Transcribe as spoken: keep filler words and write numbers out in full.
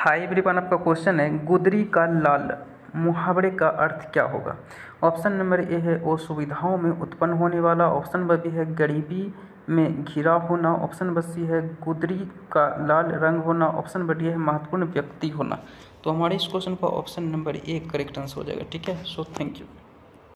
Hi everyone, आपका question है गुदरी का लाल मुहावरे का अर्थ क्या होगा। ऑप्शन नंबर ए है असुविधाओं में उत्पन्न होने वाला। ऑप्शन नंबर बी है गरीबी में घिरा होना। ऑप्शन नंबर सी है गुदरी का लाल रंग होना। ऑप्शन नंबर डी है महत्वपूर्ण व्यक्ति होना। तो हमारे इस क्वेश्चन का option number A correct answer हो जाएगा। ठीक है, सो थैंक यू।